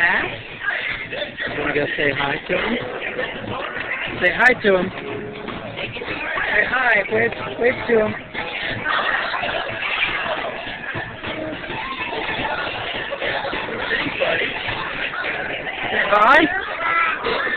Matt? You want to go say hi to him? Say hi to him. Say hi. Wave to him. Say hi.